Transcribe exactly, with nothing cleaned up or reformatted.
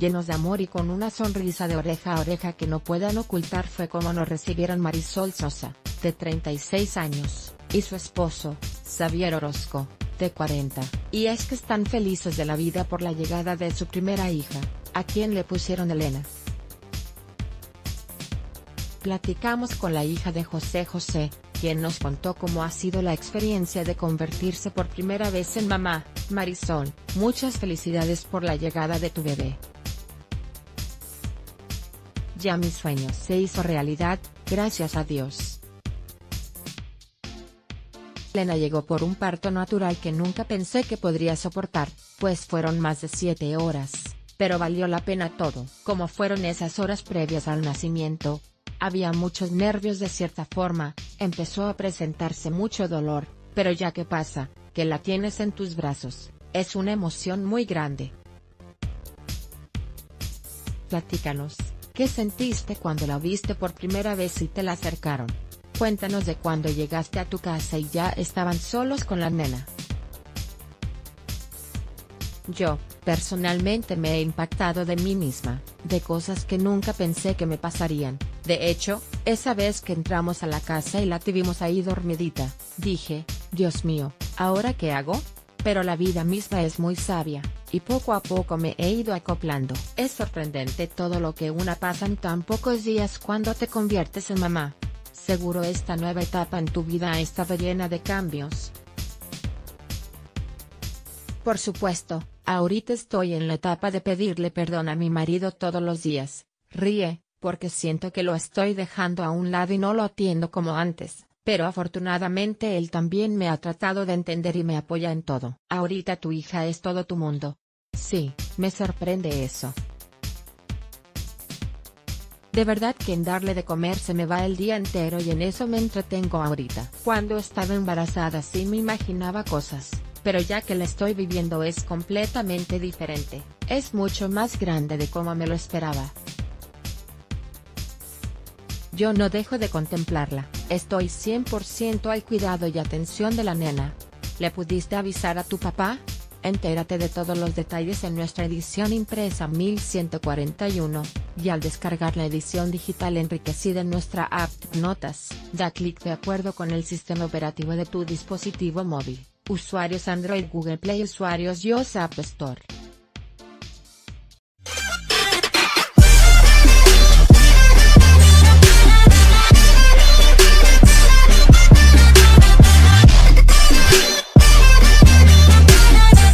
llenos de amor y con una sonrisa de oreja a oreja que no puedan ocultar fue como nos recibieron Marisol Sosa, de treinta y seis años, y su esposo, Xavier Orozco, de cuarenta, y es que están felices de la vida por la llegada de su primera hija, a quien le pusieron Elena. Platicamos con la hija de José José, quien nos contó cómo ha sido la experiencia de convertirse por primera vez en mamá. Marisol, muchas felicidades por la llegada de tu bebé. Ya mi sueño se hizo realidad, gracias a Dios. Elena llegó por un parto natural que nunca pensé que podría soportar, pues fueron más de siete horas, pero valió la pena todo. Como fueron esas horas previas al nacimiento, había muchos nervios de cierta forma, empezó a presentarse mucho dolor, pero ya que pasa, que la tienes en tus brazos, es una emoción muy grande. Platícanos, ¿qué sentiste cuando la viste por primera vez y te la acercaron? Cuéntanos de cuando llegaste a tu casa y ya estaban solos con la nena. Yo, personalmente me he impactado de mí misma, de cosas que nunca pensé que me pasarían. De hecho, esa vez que entramos a la casa y la tuvimos ahí dormidita, dije, Dios mío, ¿ahora qué hago? Pero la vida misma es muy sabia, y poco a poco me he ido acoplando. Es sorprendente todo lo que una pasa en tan pocos días cuando te conviertes en mamá. Seguro esta nueva etapa en tu vida ha estado llena de cambios. Por supuesto, ahorita estoy en la etapa de pedirle perdón a mi marido todos los días. Ríe, porque siento que lo estoy dejando a un lado y no lo atiendo como antes, pero afortunadamente él también me ha tratado de entender y me apoya en todo. Ahorita tu hija es todo tu mundo. Sí, me sorprende eso. De verdad que en darle de comer se me va el día entero y en eso me entretengo ahorita. Cuando estaba embarazada sí me imaginaba cosas, pero ya que la estoy viviendo es completamente diferente, es mucho más grande de como me lo esperaba. Yo no dejo de contemplarla, estoy cien por ciento al cuidado y atención de la nena. ¿Le pudiste avisar a tu papá? Entérate de todos los detalles en nuestra edición impresa mil ciento cuarenta y uno, y al descargar la edición digital enriquecida en nuestra app Notas, da clic de acuerdo con el sistema operativo de tu dispositivo móvil, usuarios Android, Google Play, usuarios iOS App Store.